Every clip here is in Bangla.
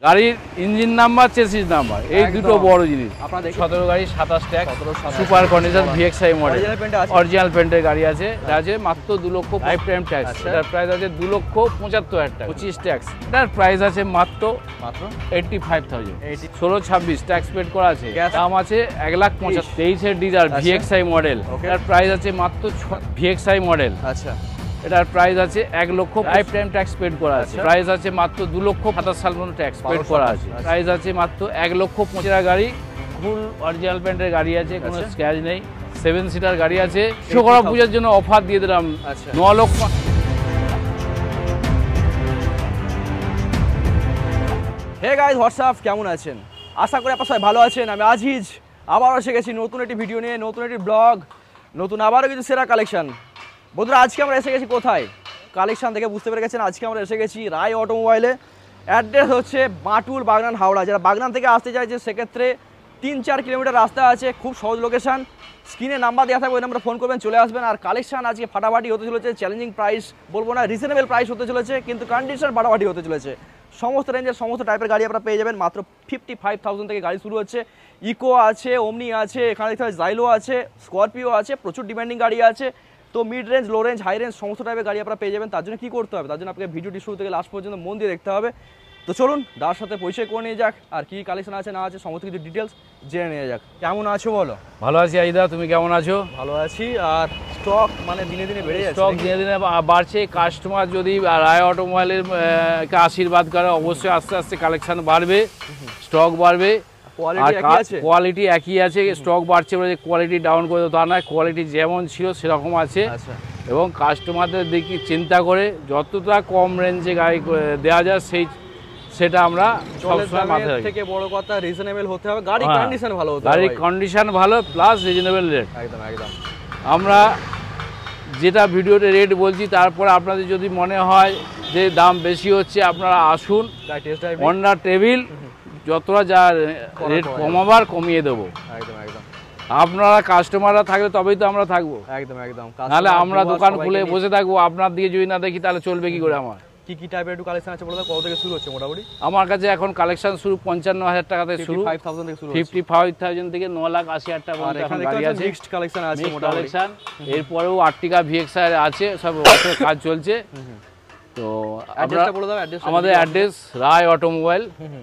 গাড়ির ইঞ্জিন নাম্বার, চেসিস নাম্বার, এই দুটো বড় জিনিস। 17 গাড়ি 27 tax, super condition VXI model, original পেন্টের গাড়ি আছে। এটা আছে মাত্র 2 লক্ষ লাইফ টাইম ট্যাক্স। এটার প্রাইস আছে 2,75,000 টাকা, 25 ট্যাক্স। এটার প্রাইস আছে মাত্র 85,000। 16-26 ট্যাক্স পেড করা আছে। দাম আছে 1,75,000। 23 এর ডিজার ভিএক্সআই মডেল, এটার প্রাইস আছে মাত্র ভিএক্সআই মডেল। আচ্ছা, এটার প্রাইস আছে 1 লক্ষ, লাইফ টাইম ট্যাক্স পেড করা আছে। প্রাইস আছে মাত্র 2,27,000 সাল পর্যন্ত ট্যাক্স পেড করা আছে। প্রাইস আছে মাত্র 1,25,000 গাড়ি, ফুল অরিজিনাল পেন্টের গাড়ি আছে, কোনো স্ক্র্যাচ নেই। 7 সিটার গাড়ি আছে। বিশ্বকর্মা পূজার জন্য অফার দিয়ে দিলাম 9 লক্ষ। হে গাইস, হোয়াটসঅ্যাপ, কেমন আছেন? আশা করি আপনারা সবাই ভালো আছেন। আমি আজিজ আবারও এসে গেছি নতুন একটি ভিডিও নিয়ে, নতুন একটি ব্লগ, নতুন আবারও কিছু সেরা কালেকশন। বন্ধুরা, আজকে আমরা এসে গেছি কোথায়? কালেকশন থেকে বুঝতে পেরে গেছেন, আজকে আমরা এসে গেছি রায় অটোমোবাইলে। অ্যাড্রেস হচ্ছে বাটুল, বাগনান, হাওড়া। যারা বাগনান থেকে আসতে চাইছে সেক্ষেত্রে 3-4 কিলোমিটার রাস্তা আছে, খুব সহজ লোকেশান। স্ক্রিনে নাম্বার দেওয়া থাকবে, ওই নাম্বারে ফোন করবেন, চলে আসবেন। আর কালেকশন আজকে ফাটাফাটি হতে চলেছে, চ্যালেঞ্জিং প্রাইস বলবো না, রিজনেবল প্রাইস হতে চলেছে, কিন্তু কন্ডিশন ফাটাফাটি হতে চলেছে। সমস্ত রেঞ্জের সমস্ত টাইপের গাড়ি আপনারা পেয়ে যাবেন। মাত্র 55,000 থেকে গাড়ি শুরু হচ্ছে। ইকো আছে, ওমনি আছে, এখানে দেখতে হবে জাইলো আছে, স্করপিও আছে, প্রচুর ডিমান্ডিং গাড়ি আছে। তো mid range, low range, high range সমস্ত টাইপের গাড়ি আপনারা পেয়ে যাবেন। তার জন্য কী করতে হবে? তার জন্য আপনাকে ভিডিওটি শুরু থেকে লাস্ট পর্যন্ত মন দিয়ে দেখতে হবে। তো চলুন দাদার সাথে পরিচয় করে নিয়ে যাক, আর কী কালেকশন আছে না আছে সমস্ত কিছু ডিটেলস জেনে নিয়ে যাক। কেমন আছো বলো? ভালো আছি আইদা, তুমি কেমন আছো? ভালো আছি। আর স্টক মানে দিনে দিনে বেড়ে যাচ্ছে, স্টক দিনে দিনে বাড়ছে। কাস্টমার যদি রায় অটোমোবাইলের কে আশীর্বাদ করে, অবশ্যই আস্তে আস্তে কালেকশন বাড়বে, স্টক বাড়বে। কোয়ালিটি একই আছে, স্টক বাড়ছে বলে কোয়ালিটি ডাউন করে তা নয়, কোয়ালিটি যেমন ছিল সেরকম আছে। এবং কাস্টমারদের দিকে চিন্তা করে যতটা কম রেঞ্জে গাড়ি দেওয়া যায় সেটা আমরা সবসময় মাথায় রাখি। থেকে বড় কথা রিজনেবল হতে হবে, গাড়ি কন্ডিশন ভালো হতে হবে, গাড়ির কন্ডিশন ভালো প্লাস রিজনেবল রেট। একদম একদম। আমরা যেটা ভিডিওতে রেট বলছি, তারপর আপনাদের যদি মনে হয় যে দাম বেশি হচ্ছে, আপনারা আসুন, অন্ডা টেবিল যতটা যা রেট কমাবার কমিয়ে দেবো। একদম একদম। আপনারা কাস্টমাররা থাকলে তবেই তো আমরা থাকবো। একদম একদম। নাহলে আমরা দোকান খুলে বসে থাকবো, আপনার দিকে যদি না দেখি তাহলে চলবে কি করে? আমার কি টাইপের একটু কালেকশন আছে বলতে, কত থেকে শুরু হচ্ছে মোটামুটি? আমার কাছে এখন কালেকশন শুরু 55,000 টাকা থেকে শুরু, 55,000 থেকে শুরু, 55,000 থেকে 9,80,000 টাকা পর্যন্ত গাড়ি আছে। নেক্সট কালেকশন আছে মোটামুটি। এরপরেও আর্টিকা ভিএক্সআই আছে, সব কাজ চলছে। তো অ্যাড্রেসটা বলে দাও। আমাদের অ্যাড্রেস রায় অটোমোবাইল,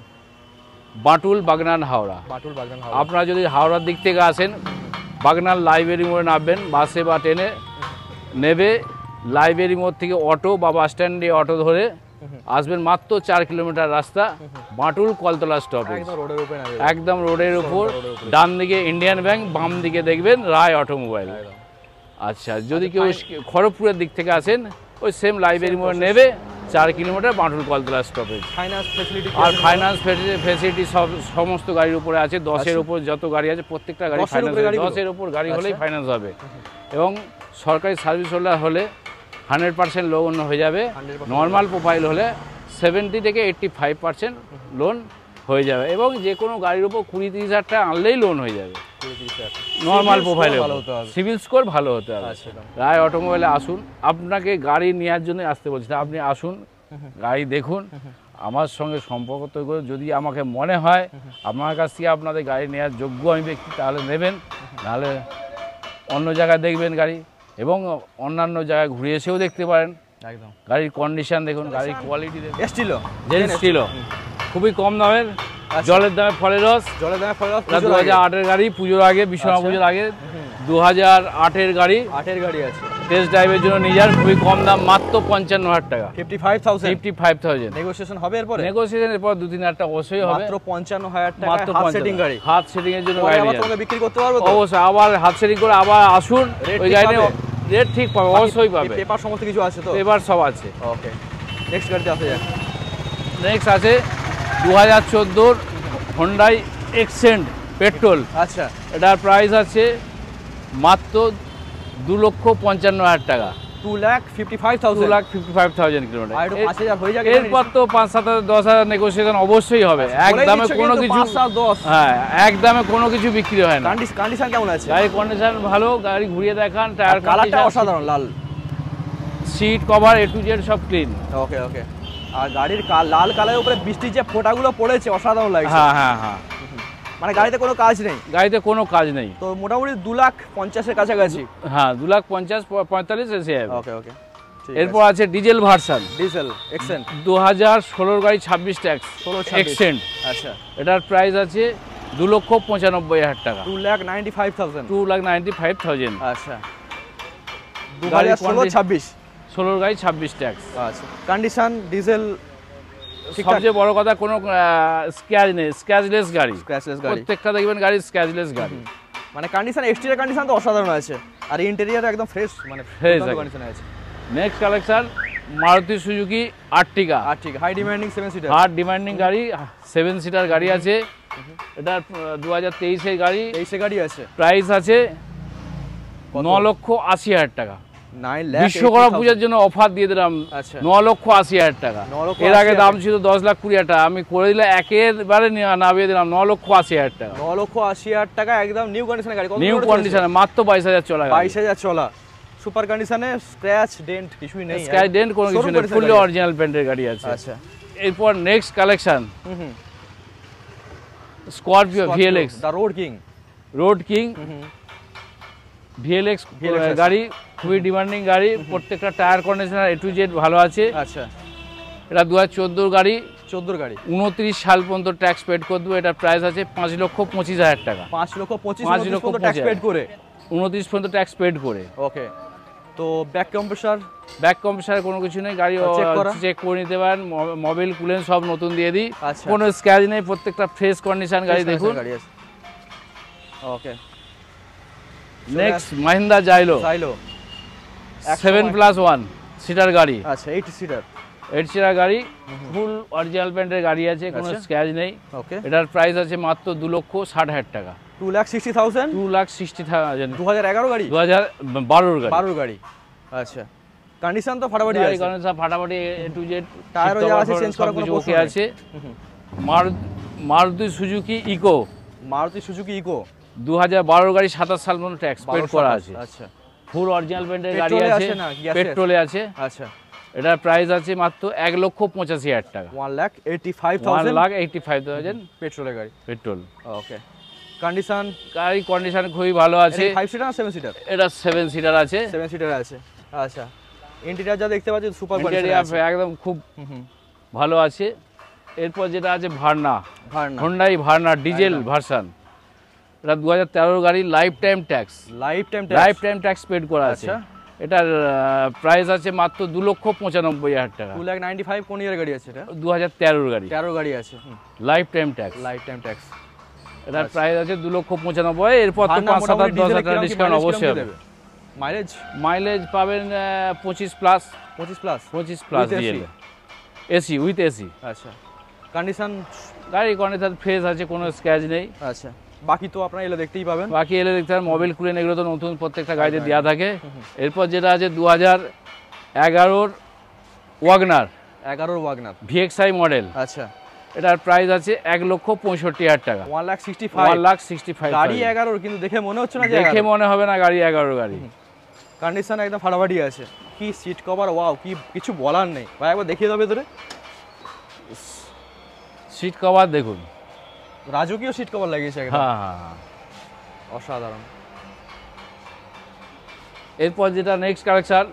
বাটুল, বাগনান, হাওড়া। বাটুল, বাগনান, হাওড়া। আপনারা যদি হাওড়ার দিক থেকে আসেন, বাগনান লাইব্রেরি মোড়ে নামবেন, বাসে বা ট্রেনে নেবে। লাইব্রেরি মোড় থেকে অটো বা বাস স্ট্যান্ডে অটো ধরে আসবেন, মাত্র 4 কিলোমিটার রাস্তা, বাটুল কলতলা স্টপেজ, একদম রোডের উপর। ডান দিকে ইন্ডিয়ান ব্যাংক, বাম দিকে দেখবেন রায় অটোমোবাইল। আচ্ছা, যদি কেউ খড়গপুরের দিক থেকে আসেন, ওই সেম লাইব্রেরি মোড়ে নেবে, 4 kilometre, Batul Kaltala stoppage. Finance facility আর ফাইন্যান্স ফ্যাসিলিটি সমস্ত গাড়ির উপরে আছে। 10-এর উপর যত গাড়ি আছে প্রত্যেকটা গাড়ি ফাইন্যান্স, 10-এর উপর গাড়ি হলেই ফাইন্যান্স হবে। এবং সরকারি সার্ভিস হোল্ডার হলে 100% লোন হয়ে যাবে। নর্মাল প্রোফাইল হলে 70 থেকে 85% লোন হয়ে যাবে। এবং যে কোনো গাড়ির উপর 20-30,000 টাকা আনলেই লোন হয়ে যাবে। নর্মাল প্রোফাইলে সিভিল স্কোর ভালো হতে হবে। রায় অটোমোবাইলে আসুন, আপনাকে গাড়ি নেওয়ার জন্য আসতে বলছি, আপনি আসুন, গাড়ি দেখুন, আমার সঙ্গে সম্পর্ক তৈরি করে যদি আমাকে মনে হয় আমার কাছ থেকে আপনাদের গাড়ি নেওয়ার যোগ্য আমি ব্যক্তি, তাহলে নেবেন, নাহলে অন্য জায়গায় দেখবেন গাড়ি। এবং অন্যান্য জায়গায় ঘুরে এসেও দেখতে পারেন। একদম। গাড়ির কন্ডিশন দেখুন, গাড়ির কোয়ালিটি দেখুন। ছিল খুবই কম দামের, জলের দামে ফলের রস। 2008-এর গাড়ি, পুজোর আগে, বিশ্বকর্মা পুজোর আগে 2008-এর গাড়ি। 8-এর গাড়ি আছে, টেস্ট ড্রাইভের জন্য নিয়ে যান, খুবই কম দাম, মাত্র 55,000 টাকা। 55,000 নেগোসিয়েশন হবে এরপরে? নেগোসিয়েশন এরপর 2-3,000 টাকা অবশ্যই হবে। মাত্র 55,000 টাকা, মাত্র হাত সেটিং গাড়ি। হাত সেটিং এর জন্য গাড়ি তোমাকে বিক্রি করতে পারবো তো? অবশ্যই, আবার হাত সেটিং করে আবার আসুন, ওই গাড়ি রেট ঠিক পাবে, অবশ্যই পাবে। পেপার সমস্ত কিছু আছে তো? পেপার সব আছে। ওকে, নেক্সট গাড়িতে আসা যাক। নেক্সট আছে 2014 হোন্ডাই এক্সেন্ট পেট্রোল। আচ্ছা, এটার প্রাইস আছে মাত্র 2,55,000 টাকা। 2,55,000 কিলোমিটার। আর 5,000 হয়ে যাবে। এরপর তো 5-7,000 10,000 নেগোসিয়েশন অবশ্যই হবে। একদমে কোনো কিছু, হ্যাঁ, একদমে কোনো কিছু বিক্রি হয় না। কন্ডিশন কেমন আছে? গাড়ির কন্ডিশন ভালো, গাড়ি ঘুরিয়ে দেখান, টায়ার কালারটা অসাধারণ লাল, seat cover A to Z সব ক্লিন। Okay okay. আর গাড়ির লাল কালারের উপরে বৃষ্টির যে ফোঁটাগুলো পড়েছে অসাধারণ লাগছে। হ্যাঁ হ্যাঁ হ্যাঁ, মানে গাড়িতে কোনো কাজ নেই? গাড়িতে কোনো কাজ নেই। তো মোটামুটি 2,50,000-এর কাছাকাছি। হ্যাঁ 2,50,45 এসে যাবে। ওকে ওকে। এরপর আছে ডিজেল ভার্সন, ডিজেল এক্সেন্ট 2016 গাড়ি 26 ট্যাক্স 16 এক্সেন্ট। আচ্ছা, এটার প্রাইস আছে 2,95,000 টাকা, 2,95,000। 2,95,000। আচ্ছা, 2016-26 16 গাড়ি 26 ট্যাক্স। আচ্ছা, কন্ডিশন ডিজেল সবচেয়ে বড় কথা কোনো স্ক্র্যাচ নেই, স্ক্র্যাচলেস গাড়ি, স্ক্র্যাচলেস গাড়ি, প্রত্যেকটা দেখবেন গাড়ি স্ক্র্যাচলেস গাড়ি। মানে কন্ডিশন, এক্সটেরিয়র কন্ডিশন তো অসাধারণ আছে, আর ইন্টেরিয়র একদম ফ্রেশ, মানে ফ্রেশ কন্ডিশনে আছে। Next collection Maruti Suzuki Ertiga. Ertiga high demanding 7 seater, hard demanding গাড়ি, 7 সিটার গাড়ি আছে। এটা 2023 এর গাড়ি, 23 গাড়ি আছে। প্রাইস আছে 9,80,000 টাকা। 9 লাখ বিশ্বকর্মা পূজার জন্য অফার দিয়ে দিলাম। আচ্ছা, 9,80,000 টাকা। এর আগে দাম ছিল 10,20,000 টাকা, আমি করে দিলে একেবারে নামিয়ে দিলাম 9,80,000 টাকা। 9,80,000 টাকা একদম নিউ কন্ডিশনের গাড়ি। নিউ কন্ডিশনে মাত্র 22,000 চলা, 22,000 চলা, সুপার কন্ডিশনে, স্ক্র্যাচ ডেন্ট কিছুই নেই, স্ক্র্যাচ ডেন্ট কোনো কিছু নেই, ফুললি অরিজিনাল পেন্টের গাড়ি আছে। আচ্ছা, এরপর next collection Scorpio VLX, the road king. Road king VLX গাড়ি, খুবই ডিমান্ডিং গাড়ি, প্রত্যেকটা টায়ার কন্ডিশনার A to Z ভালো আছে। আচ্ছা, এটা 2014 গাড়ি, 14 গাড়ি, 29 সাল পর্যন্ত ট্যাক্স পেড করে দেবো। এটার প্রাইস আছে 5,25,000 টাকা। 5,25,000 ট্যাক্স পেড করে, 29 পর্যন্ত ট্যাক্স পেড করে। ওকে। তো ব্যাক কম্প্রেসার, ব্যাক কম্প্রেসারে কোনো কিছু নেই, গাড়ি চেক করে নিতে পারেন, মোবিল কুলেন সব নতুন দিয়ে দিই। আচ্ছা, কোনো স্ক্র্যাচ নেই, প্রত্যেকটা ফ্রেশ কন্ডিশন গাড়ি দেখুন। Okay. Next Mahindra Xylo, 7+1 seater গাড়ি। আচ্ছা, 8 সিটার, 8 সিটার গাড়ি, ফুল অরিজিনাল পেন্টের গাড়ি আছে, কোনো স্ক্র্যাচ নেই। ওকে। এটার প্রাইস আছে মাত্র 2,60,000 টাকা, 2,60,000, 2,60,000। 2011 গাড়ি, 2012 গাড়ি, 12 গাড়ি। আচ্ছা, কন্ডিশন তো ফাটাফাটি আছে, কন্ডিশন ফাটাফাটি, A to Z টায়ারও যা আছে চেঞ্জ করার কোনো প্রশ্ন আছে। Maruti Suzuki Eeco, Maruti Suzuki Eeco 2012 গাড়ি, 27 সাল পর্যন্ত ট্যাক্স পেড করা আছে। আচ্ছা, ফুল অরিজিনাল পেন্টের গাড়ি আছে, পেট্রোলে আছে। আচ্ছা, এটার প্রাইস আছে মাত্র 1,85,000 টাকা, 1,85,000 পেট্রোলের গাড়ি, পেট্রোল। ওকে। কন্ডিশন, গাড়ি কন্ডিশন খুবই ভালো আছে। 5 সিটার না 7 সিটার? এটা 7 সিটার আছে, 7 সিটার আছে। আচ্ছা, ইন্টেরিয়র যা দেখতে পাচ্ছি সুপার কন্ডিশন আছে, একদম খুব ভালো আছে। এরপর যেটা আছে Verna, Verna, Hyundai Verna diesel version. এটা 2013 গাড়ি, life time tax, life time tax paid করা আছে। এটার প্রাইস আছে মাত্র 2,95,000 টাকা, 2,95,000। কোন ইয়ার গাড়ি আছে এটা? 2013 গাড়ি, 13 গাড়ি আছে, life time tax, life time tax. এটার প্রাইস আছে 2,95,000। এরপর তো 5,000-10,000 টাকা ডিসকাউন্ট অবশ্যই হবে। মাইলেজ পাবেন 25+, 25+ দিয়ে এসি, উইথ এসি। আচ্ছা, কন্ডিশন, গাড়ি কন্ডিশন ফ্রেশ আছে, কোনো স্ক্র্যাচ নেই। আচ্ছা, বাকি তো আপনারা এলে দেখতেই পাবেন, বাকি এলে দেখতে পাবেন। মোবিল কুলেন এগুলো তো নতুন প্রত্যেকটা গাড়িতে দেওয়া থাকে। এরপর যেটা আছে 2011 ওয়াগনার, 11 ওয়াগনার VXI মডেল। আচ্ছা, এটার প্রাইস আছে 1,65,000 টাকা, 1,65,000 গাড়ি 11, কিন্তু দেখে মনে হচ্ছে না যে, দেখে মনে হবে না গাড়ি 11 গাড়ি। কন্ডিশন একদম ফাটাফাটি আছে। কি সিট কভার, ওয়াও, কি কিছু বলার নেই ভাই, একবার দেখিয়ে দাও ভেতরে। সিট কভার দেখুন, রাজকীয় সিট কভার লাগিয়েছে একদম, হ্যাঁ হ্যাঁ, অসাধারণ। এরপর যেটা নেক্সট কালেকশন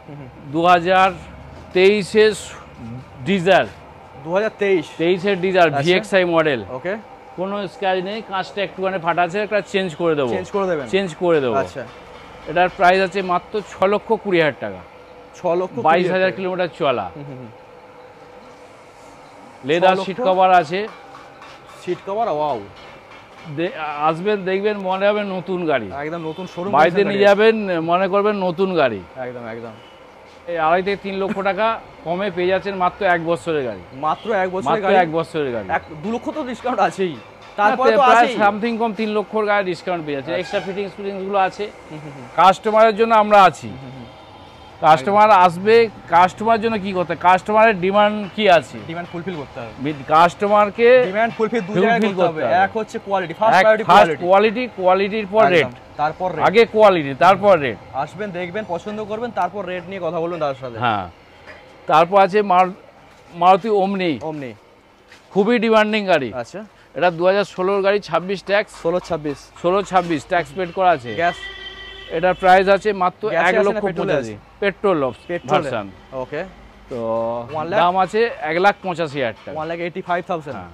2023-এর ডিজার, 2023-এর ডিজার VXI মডেল। ওকে, কোনো স্ক্র্যাচ নেই, কাঁচটা একটুখানি ফাটা আছে, একটা চেঞ্জ করে দেবো, চেঞ্জ করে দেবো। আচ্ছা, এটার প্রাইস আছে মাত্র 6,20,000 টাকা, 22,000 কিলোমিটার চলা। লেদার সিট কভার আছে, সিট কভার, ওয়াও। আসবেন দেখবেন মনে হবে নতুন গাড়ি, একদম নতুন শোরুম, বাড়িতে নিয়ে যাবেন মনে করবেন নতুন গাড়ি। একদম একদম। এই 2.5 থেকে 3 লক্ষ টাকা কমে পেয়ে যাচ্ছেন মাত্র 1 বছরের গাড়ি, মাত্র 1 বছরের গাড়ি, 1 বছরের গাড়ি। 2 লক্ষ তো ডিসকাউন্ট আছেই, তারপরে তো প্রায় আছেই সামথিং কম 3 লক্ষর গাড়ি ডিসকাউন্ট পেয়ে যাচ্ছে। এক্সট্রা ফিটিংস গুলো আছে, কাস্টমারের জন্য আমরা আছি। কাস্টমার আসবে, কাস্টমার জন্য কি করতে, কাস্টমারের ডিমান্ড কি আছে, ডিমান্ড ফুলফিল করতে হবে। কাস্টমারকে ডিমান্ড ফুলফিল দুই জায়গায় করতে হবে। এক হচ্ছে কোয়ালিটি, ফার্স্ট কোয়ালিটি, কোয়ালিটির পর রেট, তারপর রেট, আগে কোয়ালিটি তারপর রেট। আসবেন, দেখবেন, পছন্দ করবেন, তারপর রেট নিয়ে কথা বলবেন তার সাথে। হ্যাঁ, তারপর আছে মারুতি ওমনি, ওমনি খুবই ডিমান্ডিং গাড়ি। আচ্ছা, এটা 2016 গাড়ি, 26 ট্যাক্স, 16-26 ট্যাক্স পেড করা আছে। গ্যাস, এটার প্রাইস আছে মাত্র গ্যাসে 1,85,000, পেট্রোল ভার্সন। ওকে, তো 1 লাখ? দাম আছে 1,85,000 টাকা। 1,85,000, হ্যাঁ।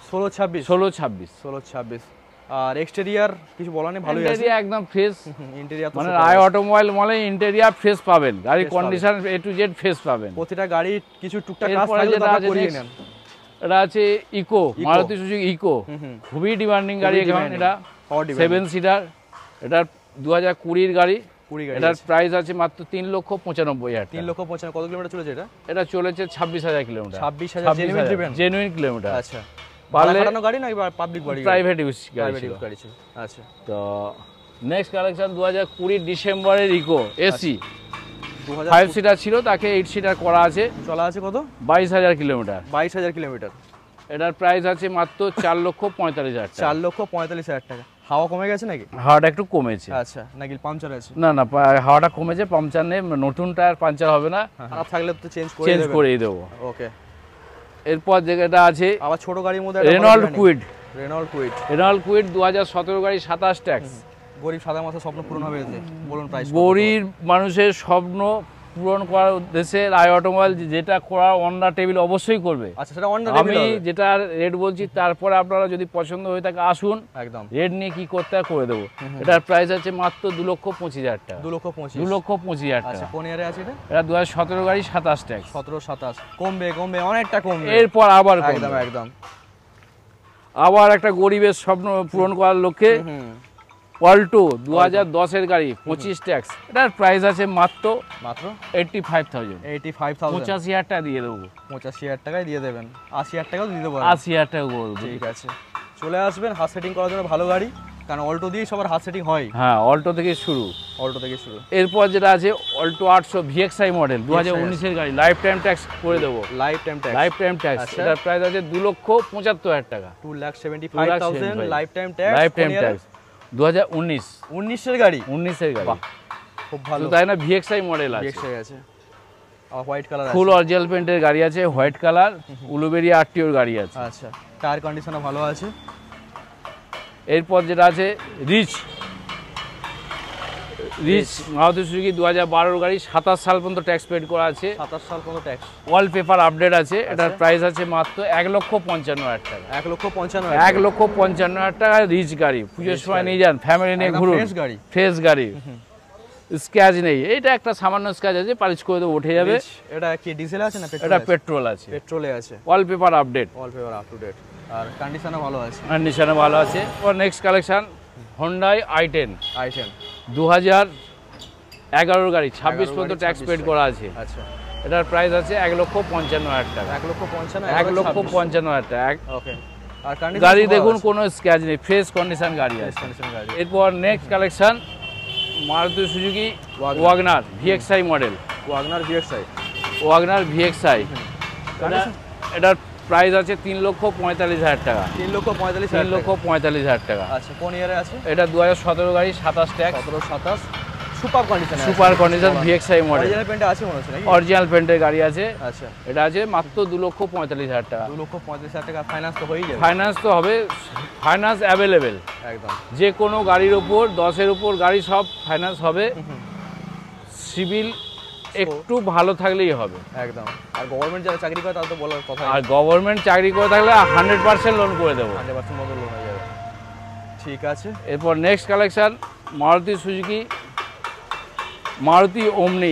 16-26। আর এক্সটেরিয়ার কিছু বলার নেই, ভালোই আছে। ইন্টেরিয়র একদম ফ্রেশ, ইন্টেরিয়ার তো মানে super আই আছে। অটোমোবাইল মানে ইন্টেরিয়র ফ্রেশ পাবেন, গাড়ির Fresh condition A to Z fresh পাবেন। প্রতিটা গাড়ির কিছু টুকটাক কাজ এরপরে থাকলে যেটা তারপর আছে করিয়ে next, নেন। এটা আছে ইকো, মারুতি সুজুকি ইকো, খুবই ডিমান্ডিং গাড়ি এখন। এটা 7 সিটার, এটার 2020 গাড়ি। 20 গাড়ি এটার আছে। প্রাইস আছে মাত্র 3,95,000 টাকা। 3,95,000। কত কিলোমিটার চলেছে এটা? এটা চলেছে 26,000 কিলোমিটার। 26,000 genuine kilometre. আচ্ছা, পারলে ভাড়া গাড়ি না পাবলিক গাড়ি? প্রাইভেট ইউজ প্রাইভেট গাড়ি ছিল। ইউজ গাড়ি ছিল। আচ্ছা, তো নেক্সট কালেকশন 2020 ডিসেম্বরের ইকো এসি, 5 2000 সিটার ছিল, তাকে 8 সিটার করা আছে। চলা আছে কত? 22,000 কিলোমিটার। 22,000 কিলোমিটার। এটার প্রাইস আছে মাত্র 4,45,000 টাকা। 4,45,000 টাকা। হাওয়া কমে গেছে নাকি? হাওয়াটা একটু কমেছে। আচ্ছা, নাকি পাংচার আছে? না না, হাওয়াটা কমেছে, পাংচার নেই, নতুন টায়ার পাংচার হবে না, খারাপ থাকলে তো চেঞ্জ চেঞ্জ দেবেন। করেই দেবো। ওকে, এরপর যেটা আছে আবার ছোট গাড়ির মধ্যে রেনল্ড কুইড। রেনল্ড কুইড 2017 গাড়ি, 27 ট্যাক্স। গরিব সাদা মাথা স্বপ্ন পূরণ হবে এতে। বলুন প্রাইস। গরিব মানুষের স্বপ্ন পূরণ করার উদ্দেশ্যে আই অটোমোবাইল যেটা করার অন দ্য টেবিল অবশ্যই করবে। আচ্ছা, সেটা অন দ্য আমি টেবিল হবে। যেটা রেট বলছি, তারপরে আপনারা যদি পছন্দ হয়ে থাকে আসুন, একদম রেট নিয়ে কি করতে হয় করে দেবো। এটার প্রাইস আছে মাত্র 2,25,000 টাকা। 2,25,000। 2,25,000 আচ্ছা, টাকা। কোন ইয়ারে আছে এটা? এটা 2017 গাড়ি, 27 ট্যাক্স। 17-27 কমবে অনেকটা কমবে। এরপর আবার একদম কমবে। একদম। আবার একটা গরিবের স্বপ্ন পূরণ করার লক্ষ্যে অল্টো 2010 গাড়ি, 25 ট্যাক্স। এটার প্রাইস আছে মাত্র 85,000। 85,000। 85,000 টাকা দিয়ে দেবো। 85,000 টাকায় দিয়ে দেবেন। 80,000 টাকাও দিতে পারেন। 80,000 টাকা বলবো। ঠিক আছে, চলে আসবেন হাত সেটিং করার জন্য। ভালো গাড়ি, কারণ অল্টো দিয়েই সবার হাত সেটিং হয়। হ্যাঁ, অল্টো থেকে শুরু। অল্টো থেকে শুরু। এরপর যেটা আছে অল্টো 800 VXI মডেল, 2019 এর গাড়ি, লাইফ টাইম ট্যাক্স করে দেবো। Life time tax. Life time tax. আচ্ছা। এটার প্রাইস আছে 2,75,000 টাকা। 2,75,000 life time tax. Life time tax 2019। 19 এর গাড়ি। 19 এর গাড়ি। বাহ, খুব ভালো। তো তাই না, VXI মডেল আছে। VXI আছে। আর হোয়াইট কালার আছে। ফুল অরিজিনাল পেন্টের গাড়ি আছে, হোয়াইট কালার, উলুবেরি RTOর গাড়ি আছে। আচ্ছা, টায়ার কন্ডিশনও ভালো আছে। এরপর যেটা আছে রিচ মারুতি সুজুকি 2012 গাড়ি, 27 সাল পর্যন্ত ট্যাক্স পেড করা আছে। 27 সাল পর্যন্ত ট্যাক্স। ওয়ালপেপার আপডেট আছে। এটার প্রাইস আছে মাত্র 1,55,000 টাকা। 1,55,000। 1,55,000 টাকা রিচ গাড়ি। পুজোর সময় নিয়ে যান, ফ্যামিলি নিয়ে ঘুরুন। ফ্রেশ গাড়ি। ফ্রেশ গাড়ি, স্ক্র্যাচ নেই। এটা একটা সামান্য স্ক্র্যাচ আছে, পালিশ করে দেবো, উঠে যাবে। এটা কি ডিজেল আছে না পেট্রোল? এটা পেট্রোল আছে। পেট্রোলে আছে। Wallpaper update, wallpaper up to date, আর কন্ডিশনও ভালো আছে। কন্ডিশনে ভালো আছে। ওর next collection Hyundai i10, i10 2011 গাড়ি, 26 পর্যন্ত ট্যাক্স পেড করা আছে। আচ্ছা, এটার প্রাইস আছে 1,55,000 টাকা। 1,55,000। 1,55,000 টাকা। ওকে, আর কন্ডিশন গাড়ি দেখুন, কোনো স্ক্র্যাচ নেই, ফ্রেশ কন্ডিশন গাড়ি আছে। কন্ডিশন গাড়ি। এরপর next collection Maruti Suzuki WagonR VXI model. WagonR VXI। WagonR VXI এটার প্রাইস আছে 3,45,000 টাকা। 3,45,000 টাকা। আচ্ছা, কোন ইয়ারে আছে? এটা 2017 গাড়ি, 27 tax. 17-27 super condition. Super condition VXI model. Original পেন্টে আছে মনে হচ্ছে নাকি? অরিজিনাল পেন্টের গাড়ি আছে। আচ্ছা, এটা আছে মাত্র 2,45,000 টাকা। 2,45,000 টাকা ফাইন্যান্স তো হয়েই যাবে। ফাইন্যান্স তো হবে, ফাইন্যান্স অ্যাভেলেবেল একদম। যে কোনো গাড়ির উপর, 10-এর উপর গাড়ি সব ফাইন্যান্স হবে। সিভিল একটু ভালো থাকলেই হবে। একদম। আর গভর্নমেন্ট যারা চাকরি করে তাদের তো বলার কথা। আর গভর্নমেন্ট চাকরি করে থাকলে 100% লোন করে দেবো। 100% মতো লোন হয়ে যাবে। ঠিক আছে। এরপর next collection Maruti Suzuki Maruti Omni,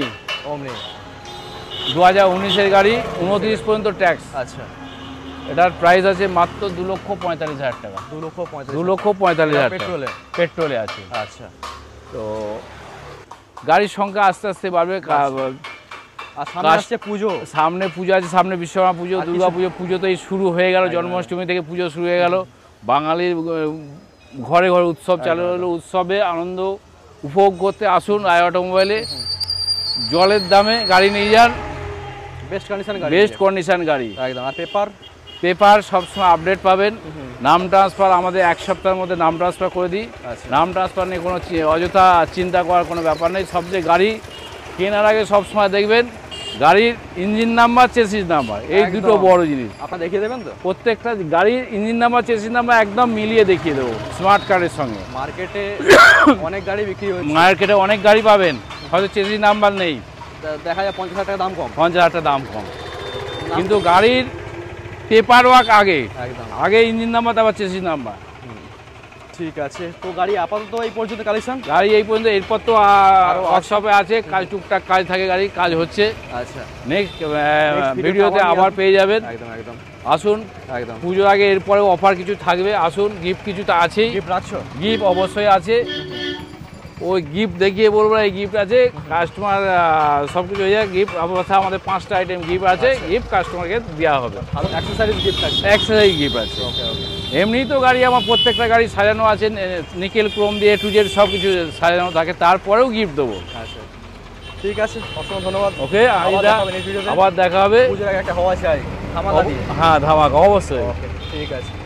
2019 গাড়ি, 29 পর্যন্ত ট্যাক্স। আচ্ছা, এটার প্রাইস আছে মাত্র 2,45,000 টাকা। 2,45,000 পেট্রোলে, পেট্রোলে আছে। আচ্ছা, তো গাড়ির সংখ্যা আস্তে আস্তে বাড়বে। আর সামনে আসছে পুজো। সামনে পুজো আছে, সামনে বিশ্বকর্মা পুজো, দুর্গা পুজো। পুজো তো এই শুরু হয়ে গেল, জন্মাষ্টমী থেকে পুজো শুরু হয়ে গেল। বাঙালির ঘরে ঘরে উৎসব চালু হলো। উৎসবে আনন্দ উপভোগ করতে আসুন আই অটোমোবাইলে। জলের দামে গাড়ি নিয়ে যান, বেস্ট কন্ডিশন গাড়ি। বেস্ট কন্ডিশন গাড়ি একদম। আর পেপার সবসময় আপডেট পাবেন। নাম ট্রান্সফার আমাদের 1 সপ্তাহের মধ্যে নাম ট্রান্সফার করে দিই। নাম ট্রান্সফার নিয়ে কোনো অযথা চিন্তা করার কোনো ব্যাপার নেই। সবচেয়ে গাড়ি কেনার আগে সবসময় দেখবেন গাড়ির ইঞ্জিন নাম্বার, চেসিস নাম্বার, এই একদম। দুটো বড় জিনিস। আপনারা দেখিয়ে দেবেন তো? প্রত্যেকটা গাড়ির ইঞ্জিন নাম্বার, চেসিস নাম্বার একদম মিলিয়ে দেখিয়ে দেবো স্মার্ট কার্ডের সঙ্গে। মার্কেটে অনেক গাড়ি বিক্রি হচ্ছে, মার্কেটে অনেক গাড়ি পাবেন, হয়তো চেসিস নাম্বার নেই, দেখা যায় 50,000 টাকা দাম কম। 50,000 টাকা দাম কম, কিন্তু গাড়ির পেপার ওয়ার্ক আগে, একদম। আগে ইঞ্জিন নাম্বার, তারপর চেসিস নাম্বার। ঠিক আছে, তো গাড়ি আপাতত এই পর্যন্ত কালেকশন। গাড়ি এই পর্যন্ত, এরপর তো ওয়ার্কশপে আছে কাজ, টুকটাক কাজ থাকে, গাড়ি কাজ হচ্ছে। আচ্ছা, নেক্সট ভিডিওতে ভিডিওতে আবার পেয়ে যাবেন। একদম একদম আসুন, একদম। পুজোর আগে এরপরে অফার কিছু থাকবে, আসুন। গিফট কিছু তো আছেই, গিফট রাখছো? গিফট অবশ্যই আছে। ওই গিফট দেখিয়ে বলবো, এই গিফট আছে, কাস্টমার সব কিছু হয়ে যায়। গিফট অবশ্যই আমাদের 5টা আইটেম গিফট আছে, গিফট কাস্টমারকে দেওয়া হবে। ভালো অ্যাক্সেসরিজ গিফট থাকছে। এক্সট্রা গিফট আছে। ওকে ওকে। এমনি তো গাড়ি আমার প্রত্যেকটা গাড়ি সাজানো আছে, নিকেল ক্রোম দিয়ে টু জেড সব কিছু সাজানো থাকে, তারপরেও গিফট দেবো। আচ্ছা, ঠিক আছে, অসংখ্য ধন্যবাদ। ওকে, আবার দেখা হবে next ভিডিওতে। আবার দেখা হবে। পুজোর আগে একটা হওয়া চাই, ধামাকা দিয়ে। হ্যাঁ, ধামাকা অবশ্যই। ওকে, ঠিক আছে।